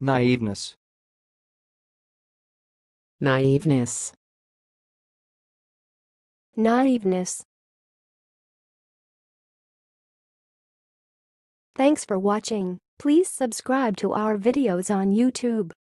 naïveness, naïveness, naïveness. Thanks for watching. Please subscribe to our videos on YouTube.